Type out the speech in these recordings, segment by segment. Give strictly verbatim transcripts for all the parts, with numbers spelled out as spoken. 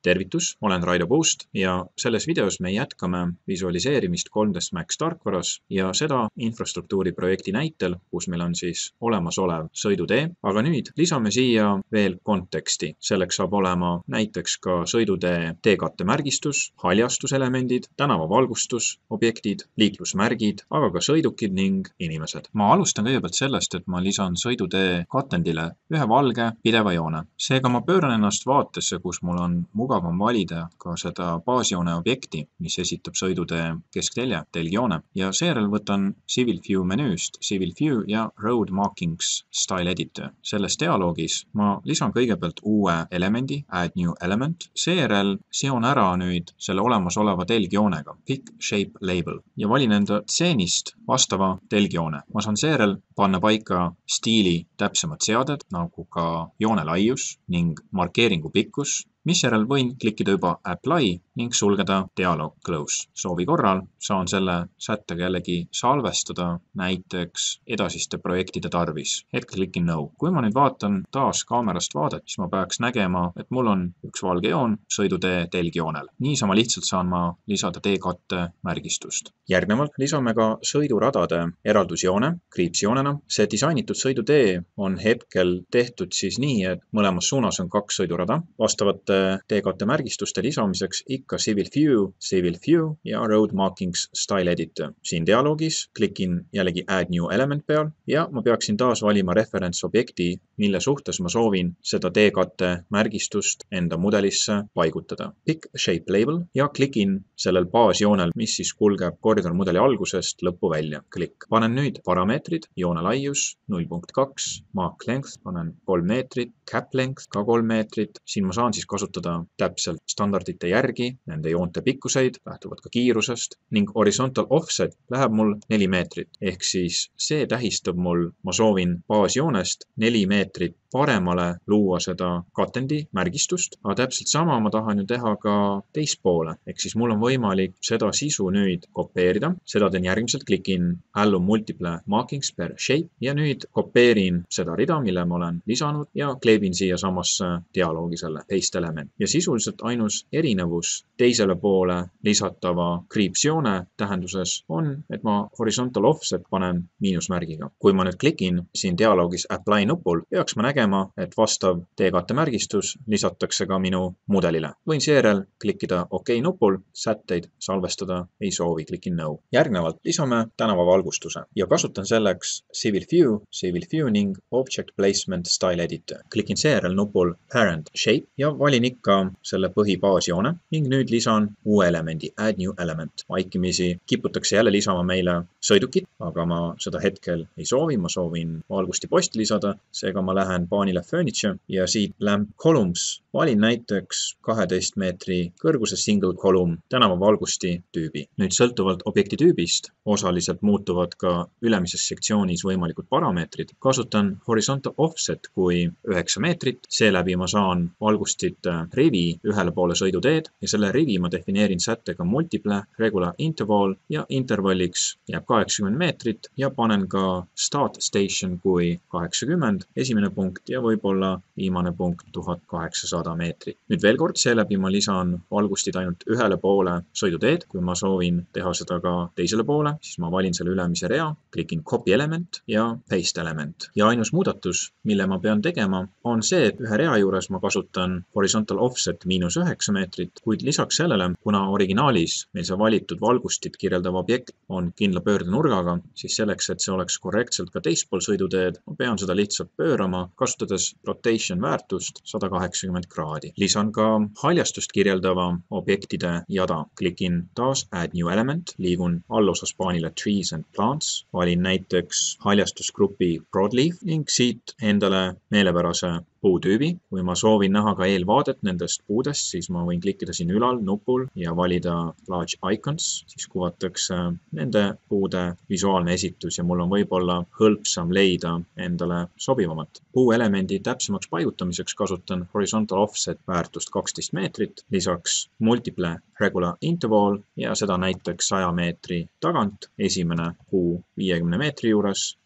Tervitus, olen Raido Puust ja selles videos me jätkame visualiseerimist kolm D Max tarkvaras ja seda infrastruktuuri projekti näitel, kus meil on siis olemasolev sõidutee, aga nüüd lisame siia veel konteksti. Selleks saab olema näiteks ka sõidutee teekatte märgistus, haljastuselemendid, tänavavalgustus, objektid, liiklusmärgid, aga ka sõidukid ning inimesed. Ma alustan kõigepealt sellest, et ma lisan sõidutee katendile ühe valge pideva joone. Seega ma pööran ennast vaatesse, kus mul on mugavam valida ka seda baasjoone objekti, mis esitab sõidutee kesktelje, telgjoone. Ja seejärel võtan Civil View menüüst Civil View ja Road Markings Style Editor. Selles dialoogis ma lisan kõigepealt uue elemendi, Add New Element. Seejärel seon ära nüüd selle olemasoleva telgjoonega, Pick Shape Label, ja valin enda tseenist vastava telgjoone. Ma saan seejärel panna paika stiili täpsemad seaded, nagu ka joone laius ning markeeringu pikkus, misjärel võin klikkida juba Apply ning sulgeda dialoog Close. Soovi korral saan selle sättega jällegi salvestada näiteks edasiste projektide tarvis. Hetkel klikin No. Kui ma nüüd vaatan taas kaamerast vaadet, siis ma peaks nägema, et mul on üks valge joon sõidutee telgjoonel. Niisama lihtsalt saan ma lisada teekatte märgistust. Järgnevalt lisame ka sõiduradade eraldusjoone, kriipsjoonena. See disainitud sõidutee on hetkel tehtud siis nii, et mõlemas suunas on kaks sõidurada. Vastavate teekatte märgistuste lisamiseks ikka Civil View, Civil View ja Road Markings Style Editor. Siin dialoogis klikin jällegi Add New Element peal ja ma peaksin taas valima referentsobjekti, mille suhtes ma soovin seda teekatte märgistust enda mudelisse paigutada. Pick Shape Label ja klikin sellel baasjoonel, mis siis kulgeb koridormudeli algusest lõppu välja. Klikk. Panen nüüd parameetrid, joone laius null koma kaks, mark length, panen kolm meetrit, cap length ka kolm meetrit. Siin ma saan siis kasutada täpselt standardite järgi, nende joonte pikkuseid, lähtuvad ka kiirusest ning horizontal offset läheb mul neli meetrit. Ehk siis see tähistab mul, ma soovin baasjoonest neli meetrit paremale luua seda katendi märgistust, aga täpselt sama ma tahan ju teha ka teispoole. Ehk siis mul on võimalik seda sisu nüüd kopeerida. Seda teen järgmiselt, klikin Allow Multiple Markings per Shape ja nüüd kopeerin seda rida, mille ma olen lisanud ja kleebin siia samasse dialoogi selle paste element. Ja sisuliselt ainus erinevus teisele poole lisatava kriipsjoone tähenduses on, et ma horizontal offset panen miinusmärgiga. Kui ma nüüd klikin siin dialoogis Apply nupul, peaks ma nägema, et vastav teekatte märgistus lisatakse ka minu mudelile. Võin seejärel klikkida OK nupul, sätteid salvestada ei soovi, klikin No. Järgnevalt lisame tänavavalgustuse ja kasutan selleks Civil View, Civil View ning Object Placement Style Editor. Klikin seejärel nupul Parent Shape ja valin ikka selle põhibaasjoone ning nüüd lisan uue elemendi, Add New Element. Vaikimisi kiputakse jälle lisama meile sõidukit, aga ma seda hetkel ei soovi, ma soovin valgusti posti lisada, seega ma lähen paanile Furniture ja siit Lamp Columns valin näiteks kaheteist meetri kõrguse single column tänavavalgusti tüübi. Nüüd sõltuvalt objekti tüübist osaliselt muutuvad ka ülemises sektsioonis võimalikud parameetrid. Kasutan horizontal offset kui üheksa meetrit, seeläbi ma saan valgustit rivi ühele poole sõiduteed ja selle rivi ma defineerin sättega multiple, regular interval ja intervalliks jääb kaheksakümmend meetrit ja panen ka start station kui kaheksakümmend, esimene punkt ja võib-olla viimane punkt tuhat kaheksasada meetrit. Nüüd veel kord, seeläbi ma lisan valgustid ainult ühele poole sõiduteed. Kui ma soovin teha seda ka teisele poole, siis ma valin selle ülemise rea, klikin copy element ja paste element. Ja ainus muudatus, mille ma pean tegema, on see, et ühe rea juures ma kasutan horizontal offset miinus üheksa meetrit, kuid lisaks sellele, kuna originaalis meil see valitud valgustit kirjeldav objekt on kindla pöördenurgaga, siis selleks, et see oleks korrektselt ka teispool sõiduteed, ma pean seda lihtsalt pöörama, kasutades rotation väärtust sada kaheksakümmend kraadi. Lisan ka haljastust kirjeldava objektide jada. Klikin taas Add New Element, liigun allosas paanile Trees and Plants, valin näiteks haljastusgrupi Broadleaf ning siit endale meelepärase puutüübi. Kui ma soovin näha ka eelvaadet nendest puudest, siis ma võin klikkida siin ülal nupul ja valida Large Icons, siis kuvatakse nende puude visuaalne esitus ja mul on võib-olla hõlpsam leida endale sobivamat. Puuelemendi täpsemaks paigutamiseks kasutan horizontal offset väärtust kaksteist meetrit, lisaks multiple regular interval ja seda näiteks saja meetri tagant, esimene puu viiekümne meetri juures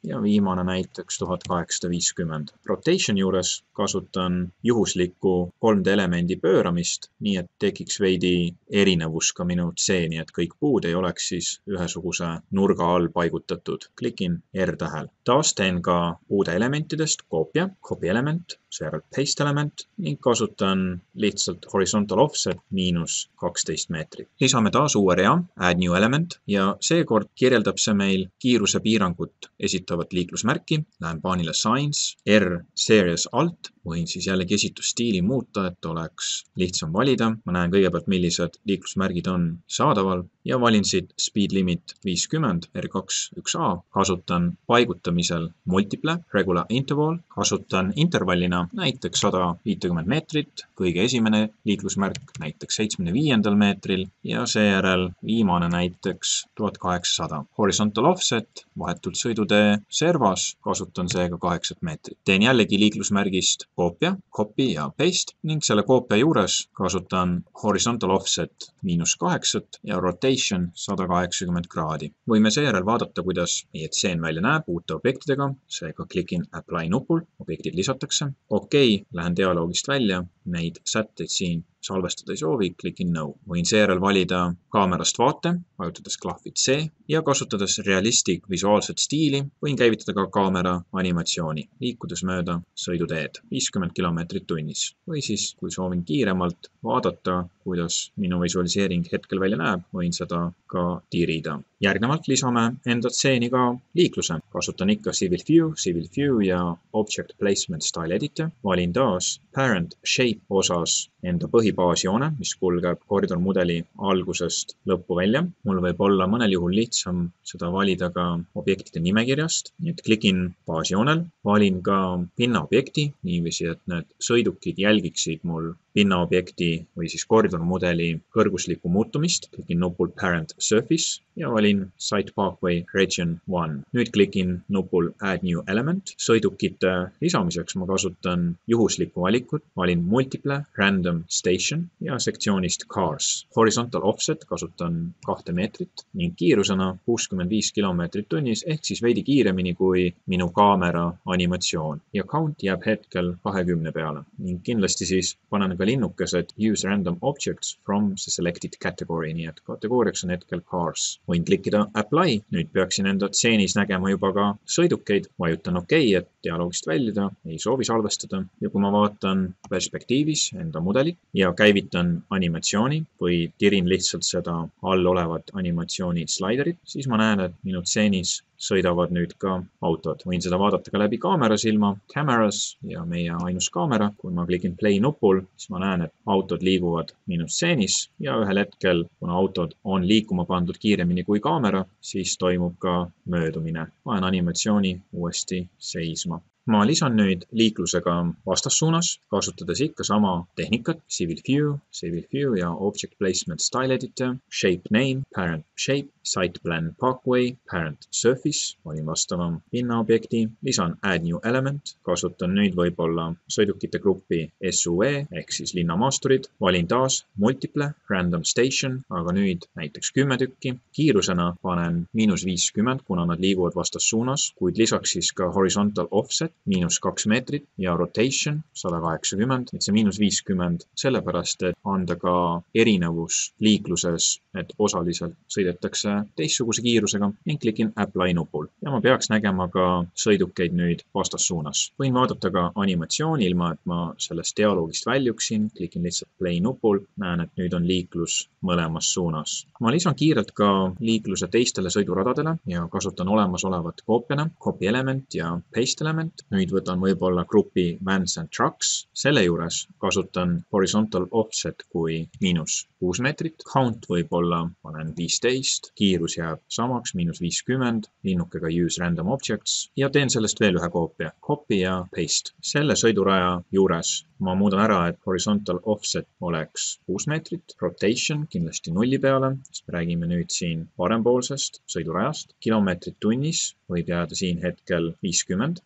ja viimane näiteks tuhat kaheksasada viiskümmend. Rotation juures kasutan juhuslikku kolm D elemendi pööramist, nii et tekiks veidi erinevus ka minu C, nii et kõik puud ei oleks siis ühesuguse nurga all paigutatud. Klikin R-tähel. Taas teen ka uude elementidest koopia, copy element, seejärel paste element ning kasutan lihtsalt horizontal offset miinus kaksteist meetrit. Lisame taas uue rea, add new element ja seekord kirjeldab see meil kiiruse piirangut esitavat liiklusmärki. Lähen paanile signs, R, series alt. Võin siis jällegi esitusstiili muuta, et oleks lihtsam valida. Ma näen kõigepealt, millised liiklusmärgid on saadaval ja valin siit speed limit viiskümmend, R kaks üks A. Kasutan paigutamisel multiple, regular interval. Kasutan intervallina näiteks sada viiskümmend meetrit, kõige esimene liiklusmärk näiteks seitsmekümne viiendal meetril ja seejärel viimane näiteks tuhat kaheksasada. Horizontal offset, vahetult sõidutee servas, kasutan seega kaheksat meetrit. Teen jällegi liiklusmärgist koopia, copy ja paste ning selle koopia juures kasutan horizontal offset miinus kaheksat ja rotation sada kaheksakümmend kraadi. Võime seejärel vaadata, kuidas meie tseen välja näeb uute objektidega, seega klikin apply nupul, objektid lisatakse. Okei, lähen dialoogist välja, neid sätteid siin salvestada ei soovi, klikin no. Võin seejärel valida kaamerast vaate, vajutades klahvi C ja kasutades realistic visuaalset stiili, võin käivitada ka kaamera animatsiooni, liikudes mööda sõiduteed viiskümmend kilomeetrit tunnis. Või siis, kui soovin kiiremalt vaadata, kuidas minu visualiseering hetkel välja näeb, võin seda ka tiirida. Järgnevalt lisame enda stseeni ka liikluse. Kasutan ikka Civil View, Civil View ja Object Placement Style Editor. Valin taas Parent Shape osas enda põhibaasjoone, mis kulgeb koridormudeli algusest lõppu välja. Mul võib olla mõnel juhul lihtsam seda valida ka objektide nimekirjast. Nii et klikin baasjoonel, valin ka pinnaobjekti, niiviisi, et need sõidukid jälgiksid mul pinnaobjekti või siis koridormudeli kõrguslikku muutumist. Klikin nupul Parent Surface ja valin Site Parkway Region üks. Nüüd klikin nupul Add New Element. Sõidukite lisamiseks ma kasutan juhuslikku valikut. Valin Multiple, Random Station ja sektsioonist Cars. Horizontal Offset kasutan kahte meetrit ning kiirusena kuuskümmend viis kilomeetrit tunnis ehk siis veidi kiiremini kui minu kaamera animatsioon. Ja count jääb hetkel kahekümne peale ning kindlasti siis panen ka linnukesed Use Random Objects from the selected category, nii et kategooriaks on hetkel Cars. Võin klikkida Apply, nüüd peaksin enda tseenis nägema juba ka sõidukeid, vajutan OK, et dialoogist väljuda, ei soovi salvestada ja kui ma vaatan perspektiivis enda mudelit ja käivitan animatsiooni või tirin lihtsalt seda all olevat animatsiooni sliderit, siis ma näen, et minu tseenis sõidavad nüüd ka autod. Võin seda vaadata ka läbi kaamera silma, cameras ja meie ainus kaamera. Kui ma klikin play nupul, siis ma näen, et autod liiguvad minu stseenis ja ühel hetkel, kuna autod on liikuma pandud kiiremini kui kaamera, siis toimub ka möödumine. Panen animatsiooni uuesti seisma. Ma lisan nüüd liiklusega vastassuunas, kasutades ikka sama tehnikat, Civil View, Civil View ja Object Placement Style Editor, Shape Name, Parent Shape, Site Plan Parkway, Parent Surface, valin vastavam pinnaobjekti, lisan Add New Element, kasutan nüüd võib-olla sõidukite gruppi S U V ehk siis linnamaasturid, valin taas Multiple, Random Station, aga nüüd näiteks kümme tükki, kiirusena panen miinus viiskümmend, kuna nad liiguvad vastassuunas, kuid lisaks siis ka Horizontal Offset, miinus kaks meetrit ja rotation sada kaheksakümmend, et see miinus viiskümmend sellepärast, et anda ka erinevus liikluses, et osaliselt sõidetakse teistsuguse kiirusega ning klikin apply nupul. Ja ma peaks nägema ka sõidukeid nüüd vastassuunas. Võin vaadata ka animatsiooni ilma, et ma sellest dialoogist väljuksin, klikin lihtsalt play nupul, näen, et nüüd on liiklus mõlemas suunas. Ma lisan kiirelt ka liikluse teistele sõiduradadele ja kasutan olemasolevat koopiana, copy element ja paste element. Nüüd võtan võib-olla grupi Vans and Trucks. Selle juures kasutan horizontal offset kui miinus kuus meetrit. Count võib-olla panen viisteist, kiirus jääb samaks, miinus viiskümmend, linnukega Use Random Objects ja teen sellest veel ühe koopia, copy ja paste. Selle sõiduraja juures ma muudan ära, et horizontal offset oleks kuus meetrit, rotation kindlasti nulli peale, sest me räägime nüüd siin parempoolsest sõidurajast. Kilomeetrit tunnis võib jääda siin hetkel viiskümmend, ehk siis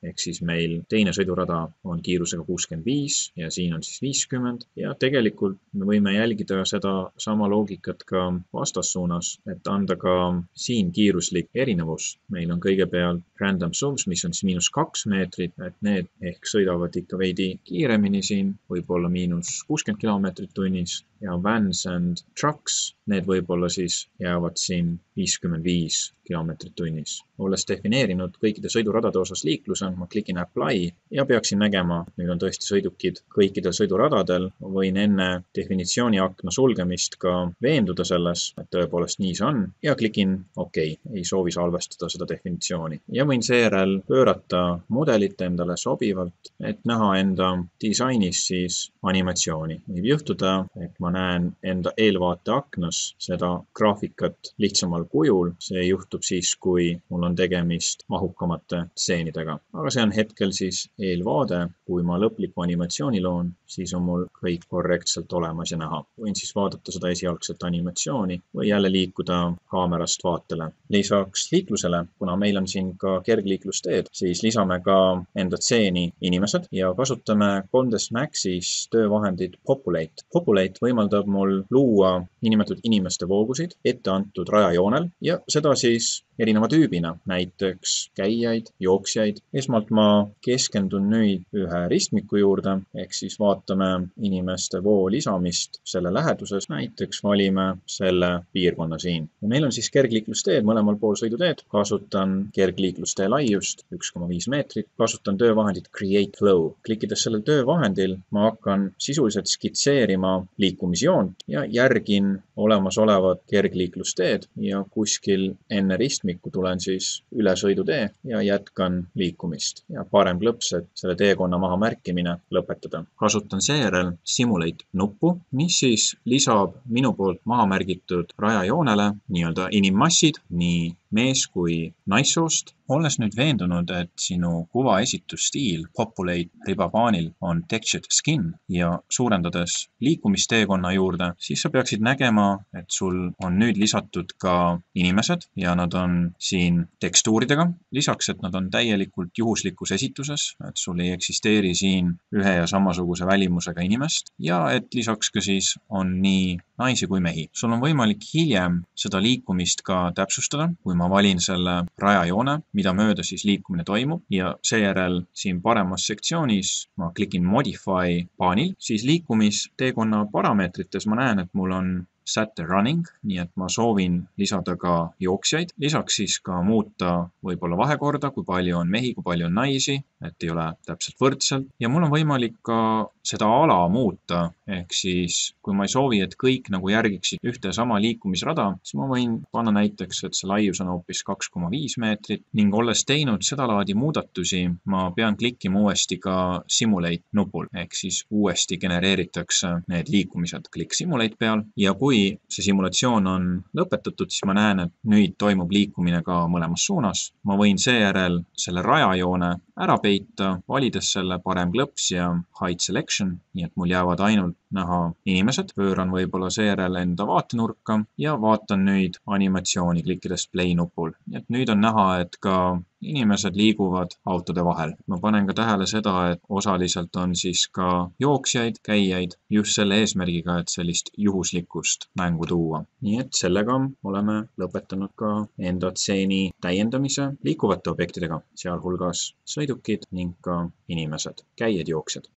meil teine sõidurada on kiirusega kuuskümmend viis ja siin on siis viiskümmend ja tegelikult me võime jälgida seda sama loogikat ka vastassuunas, et anda ka siin kiiruslik erinevus. Meil on kõigepealt random subs, mis on siis miinus kaks meetrit, et need ehk sõidavad ikka veidi kiiremini siin, võib-olla miinus kuuskümmend kilomeetrit tunnis ja vans and trucks, need võib-olla siis jäävad siin viiskümmend viis kilomeetrit tunnis. Olles defineerinud kõikide sõiduradade osas liikluse, ma klikin apply ja peaksin nägema, et nüüd on tõesti sõidukid kõikidel sõiduradadel. Võin enne definitsiooni akna sulgemist ka veenduda selles, et tõepoolest nii see on ja klikin OK, ei soovi salvestada seda definitsiooni. Ja võin seejärel pöörata mudelit endale sobivalt, et näha enda disainis siis animatsiooni. Võib juhtuda, et ma näen enda eelvaate aknas seda graafikat lihtsamal kujul. See juhtub siis, kui mul on tegemist mahukamate tseenidega. Aga see on hetkel siis eelvaade. Kui ma lõpliku animatsiooni loon, siis on mul kõik korrektselt olemas ja näha. Võin siis vaadata seda esialgset animatsiooni või jälle liikuda kaamerast vaatele. Lisaks liiklusele, kuna meil on siin ka kergliiklusteed, siis lisame ka enda tseeni inimesed ja kasutame kolm D Maxis töövahendit Populate. Populate võimaldab mul luua niinimetatud inimeste voogusid ette antud rajajoonel ja seda siis erineva tüübina, näiteks käijaid, jooksjaid. Esmalt ma keskendun nüüd ühe ristmiku juurde, ehk siis vaatame inimeste voo lisamist selle läheduses, näiteks valime selle piirkonna siin. Ja meil on siis kergliiklusteed mõlemal pool sõiduteed, kasutan kergliiklustee laiust üks koma viis meetrit, kasutan töövahendit Create Flow. Klikkides sellel töövahendil ma hakkan sisuliselt skitseerima liikumisjoont ja järgin olemasolevat kergliiklusteed ja kuskil enne ristmikku tulen siis üle sõidutee ja jätkan liikumist ja parem klõps, et selle teekonna maha märkimine lõpetada. Kasutan seejärel Simulate nuppu, mis siis lisab minu poolt maha märgitud rajajoonele nii-öelda inimmassid, nii mees kui naissoost. Olles nüüd veendunud, et sinu kuva esitusstiil Populate ribapaanil on Textured Skin ja suurendades liikumisteekonna juurde, siis sa peaksid nägema, et sul on nüüd lisatud ka inimesed ja nad on siin tekstuuridega. Lisaks, et nad on täielikult juhuslikus esituses, et sul ei eksisteeri siin ühe ja samasuguse välimusega inimest ja et lisaks ka siis on nii naisi kui mehi. Sul on võimalik hiljem seda liikumist ka täpsustada, kui ma valin selle rajajoone, mida mööda siis liikumine toimub ja seejärel siin paremas sektsioonis ma klikin Modify paanil, siis liikumisteekonna parameetrites ma näen, et mul on sätte running, nii et ma soovin lisada ka jooksjaid. Lisaks siis ka muuta võib-olla vahekorda, kui palju on mehi, kui palju on naisi, et ei ole täpselt võrdselt. Ja mul on võimalik ka seda ala muuta, ehk siis kui ma ei soovi, et kõik nagu järgiksid ühte sama liikumisrada, siis ma võin panna näiteks, et see laius on hoopis kaks koma viis meetrit ning olles teinud seda laadi muudatusi, ma pean klikkima uuesti ka Simulate nupul, ehk siis uuesti genereeritakse need liikumised. Klikk Simulate peal ja kui see simulatsioon on lõpetatud, siis ma näen, et nüüd toimub liikumine ka mõlemas suunas. Ma võin seejärel selle rajajoone ära peita, valides selle parem klõps ja hide selection, nii et mul jäävad ainult näha inimesed. Pööran võib-olla seejärel enda vaatenurka ja vaatan nüüd animatsiooni klikkides play nupul. Et nüüd on näha, et ka inimesed liiguvad autode vahel. Ma panen ka tähele seda, et osaliselt on siis ka jooksjaid, käijaid just selle eesmärgiga, et sellist juhuslikkust mängu tuua. Nii et sellega oleme lõpetanud ka enda tseeni täiendamise liikuvate objektidega, sealhulgas sõidukid ning ka inimesed, käijad, jooksjad.